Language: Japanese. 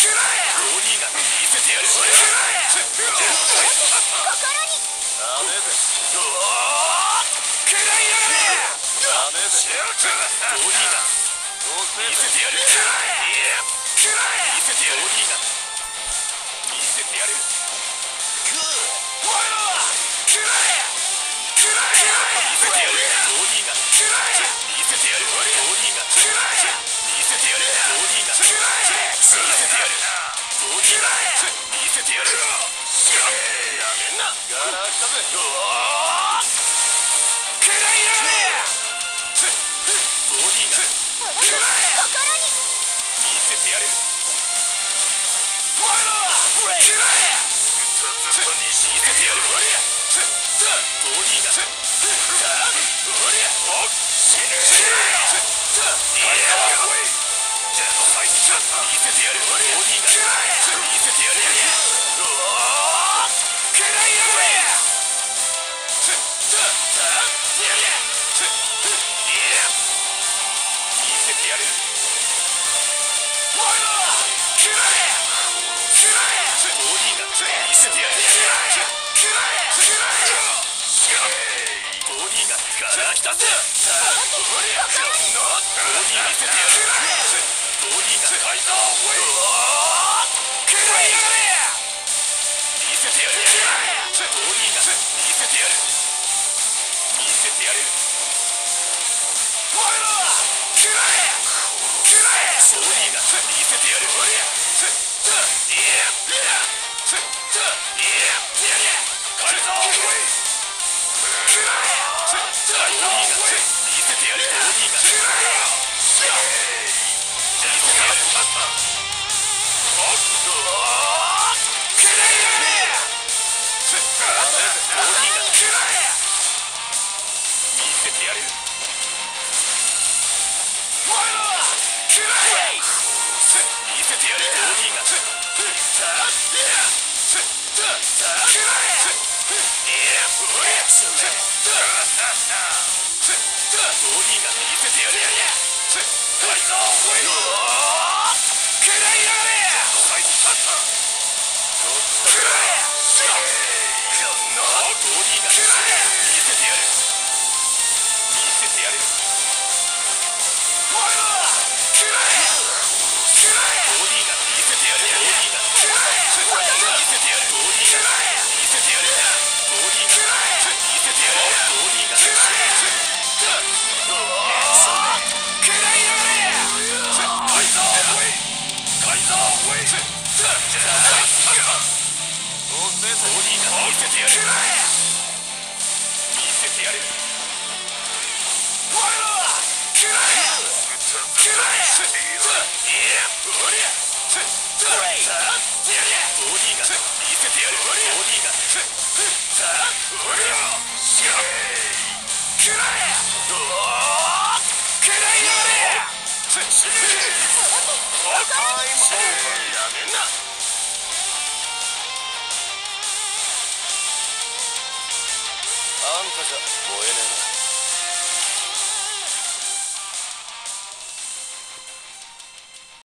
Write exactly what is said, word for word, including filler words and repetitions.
が見せてやる。心にダメぜ。食らいやがれ。ダメぜ。ボディが見せてやる。見せてやる。ボディが見せてやる。グー。お前らは食らえ。食らえ。見せてやる。ボディが食らえ。見せてやる。ボディが食らえ。見せてやる。ボディが食らえ。見せてやる。ボディが見せてやる。やめんな。ガラしたぜ。うわー。食らいやがれ。ボディが食らえ。見せてやる。お前らは食らえ。見せてやる。ボディが死ぬ。見せてやる。ボディが見せてやる。うわー。食らいやがれ。見せてやる。お前ら食らえ。食らえ。ボディが見せてやる。食らえ。食らえ。ボディがからきたぜ。ボディ見せてやる。ボディが改造。うわー。食らいやがれ。見せてやる。ボディが見せてやる。見せてやる。お前ら食らえ。食らえ。ボディが見せてやる。改造。食らえ。ボディが見せてやる。ボディが食らえ。見せてやる。うわー。食らいやがれ。ボディが食らえ。見せてやる。お前ら食らえ。見せてやる。ボディが食らえ。ボディが見せてやる。改造。うわー。食らいやがれ。食らえ。ボディが見せてやる。見せてやる。お前ら食らえ。食らえ。ボディが見せてやる。ボディが見せてやる。ボディが見せてやる。ボディが見せてやる。ボディがうわー。食らいやがれ。改造。改造。ボディが見せてやる。見せてやる。お前ら食らえ。食らえ。ボディが見せてやる。ボディが食らえ。うわー。食らいやがれ。やめんな。あんたじゃ燃えねえな。